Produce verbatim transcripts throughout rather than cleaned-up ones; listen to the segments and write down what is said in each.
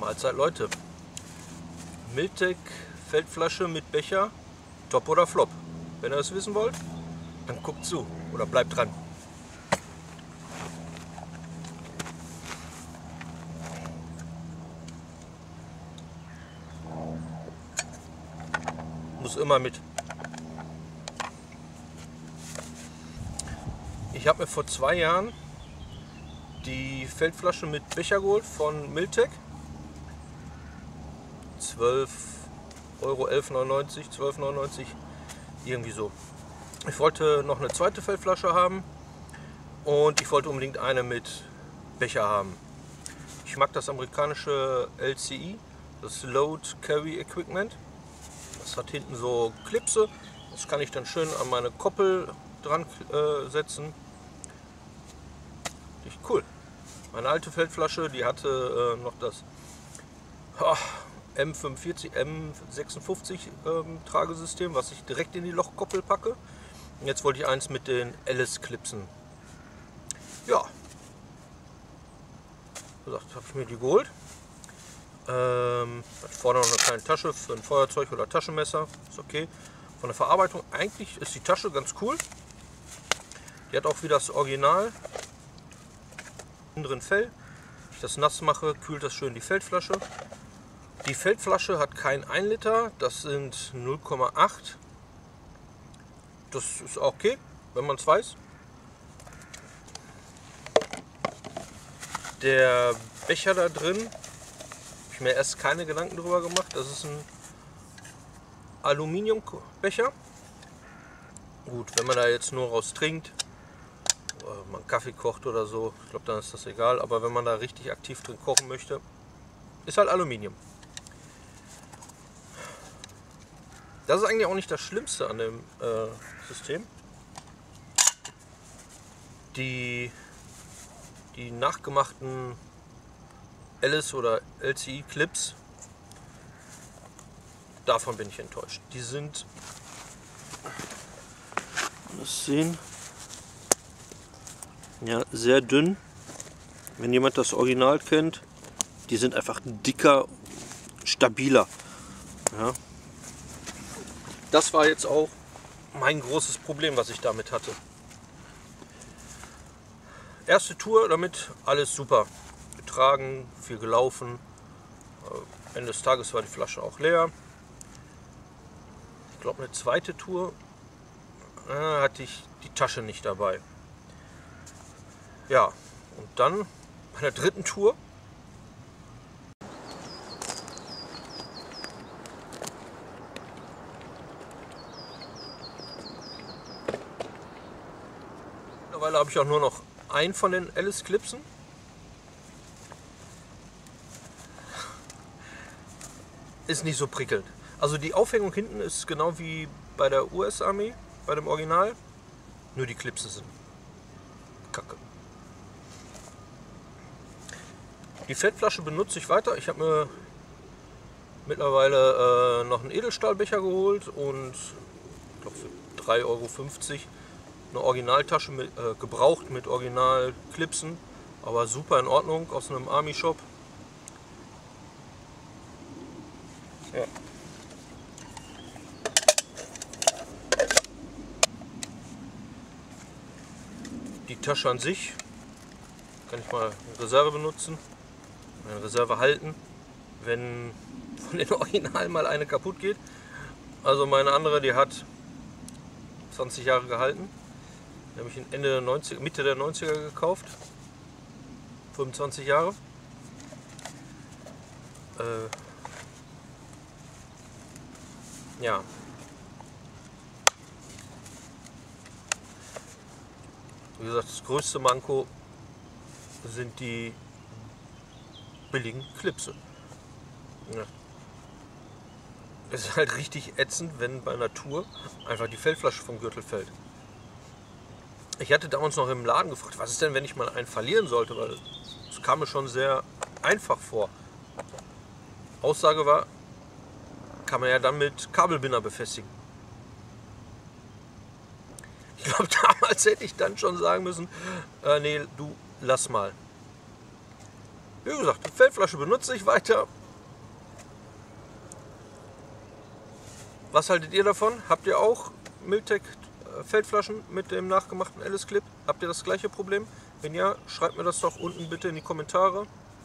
Mahlzeit Leute. Miltec Feldflasche mit Becher, top oder flop? Wenn ihr das wissen wollt, dann guckt zu oder bleibt dran. Muss immer mit. Ich habe mir vor zwei Jahren die Feldflasche mit Becher geholt von Miltec. zwölf Euro, elf neunundneunzig, zwölf neunundneunzig, irgendwie so. Ich wollte noch eine zweite Feldflasche haben und ich wollte unbedingt eine mit Becher haben. Ich mag das amerikanische L C E, das Load Carry Equipment. Das hat hinten so Klipse, das kann ich dann schön an meine Koppel dran äh, setzen. Richtig cool. Meine alte Feldflasche, die hatte äh, noch das oh, M fünfundvierzig, M sechsundfünfzig ähm, Tragesystem, was ich direkt in die Lochkoppel packe. Und jetzt wollte ich eins mit den Alice-Clipsen. Ja, wie gesagt, habe ich mir die geholt. Ähm, hat vorne noch eine kleine Tasche für ein Feuerzeug oder Taschenmesser, ist okay. Von der Verarbeitung eigentlich ist die Tasche ganz cool. Die hat auch wie das Original innen drin Fell. Wenn ich das nass mache, kühlt das schön die Feldflasche. Die Feldflasche hat kein ein Liter, das sind null Komma acht. Das ist okay, wenn man es weiß. Der Becher da drin, habe ich mir erst keine Gedanken darüber gemacht. Das ist ein Aluminiumbecher. Gut, wenn man da jetzt nur raus trinkt, oder man Kaffee kocht oder so, ich glaube, dann ist das egal. Aber wenn man da richtig aktiv drin kochen möchte, ist halt Aluminium. Das ist eigentlich auch nicht das Schlimmste an dem äh, System. Die, die nachgemachten Alice oder L C E Clips, davon bin ich enttäuscht. Die sind, kann man das sehen, ja, sehr dünn. Wenn jemand das Original kennt, die sind einfach dicker, stabiler. Ja. Das war jetzt auch mein großes Problem, was ich damit hatte. Erste Tour damit, alles super. Getragen, viel gelaufen. Ende des Tages war die Flasche auch leer. Ich glaube, eine zweite Tour äh, hatte ich die Tasche nicht dabei. Ja, und dann bei der dritten Tour mittlerweile habe ich auch nur noch einen von den Alice Clipsen. Ist nicht so prickelnd. Also die Aufhängung hinten ist genau wie bei der U S-Armee, bei dem Original. Nur die Clipse sind kacke. Die Feldflasche benutze ich weiter. Ich habe mir mittlerweile äh, noch einen Edelstahlbecher geholt und ich glaube für drei Euro fünfzig eine Originaltasche mit, äh, gebraucht mit Original-Clipsen, aber super in Ordnung aus einem Army-Shop. Ja. Die Tasche an sich kann ich mal in Reserve benutzen, in Reserve halten, wenn von den Originalen mal eine kaputt geht. Also meine andere, die hat zwanzig Jahre gehalten. Die habe ich in Ende der neunziger, Mitte der neunziger gekauft. fünfundzwanzig Jahre. Äh, ja. Wie gesagt, das größte Manko sind die billigen Clipse. Ja. Es ist halt richtig ätzend, wenn bei einer Tour einfach die Feldflasche vom Gürtel fällt. Ich hatte damals noch im Laden gefragt, was ist denn, wenn ich mal einen verlieren sollte, weil es kam mir schon sehr einfach vor. Aussage war, kann man ja dann mit Kabelbinder befestigen. Ich glaube, damals hätte ich dann schon sagen müssen, äh, nee, du, lass mal. Wie gesagt, die Feldflasche benutze ich weiter. Was haltet ihr davon? Habt ihr auch Miltec Feldflaschen mit dem nachgemachten Alice-Clip? Habt ihr das gleiche Problem? Wenn ja, schreibt mir das doch unten bitte in die Kommentare.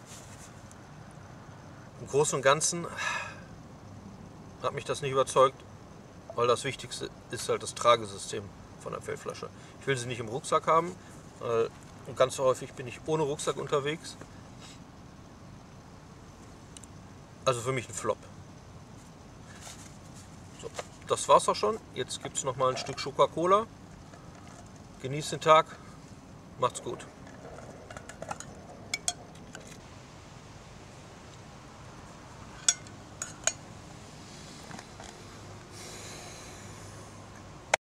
Im Großen und Ganzen hat mich das nicht überzeugt, weil das Wichtigste ist halt das Tragesystem von der Feldflasche. Ich will sie nicht im Rucksack haben, weil ganz häufig bin ich ohne Rucksack unterwegs. Also für mich ein Flop. So, das war's auch schon. Jetzt gibt es noch mal ein Stück Coca-Cola. Genießt den Tag. Macht's gut.